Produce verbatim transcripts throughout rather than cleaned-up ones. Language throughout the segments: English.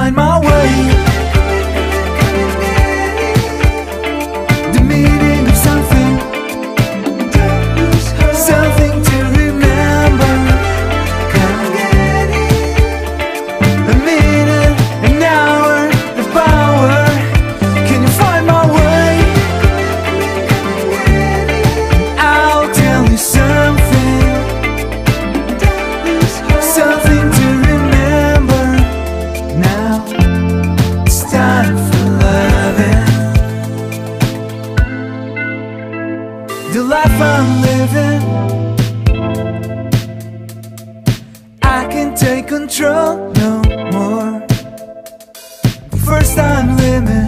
find my way. The meaning of something, something to remember. A minute, an hour, the power. Can you find my way? I'll tell you something, something to remember. Now it's time for loving. The life I'm living, I can't take control no more. First time living,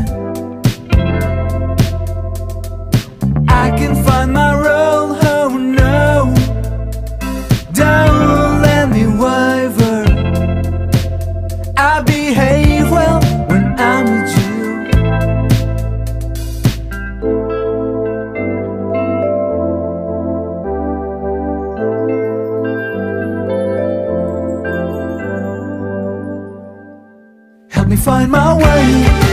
I can find my role. Oh no, don't let me waver. I behave well when I'm with you. Help me find my way.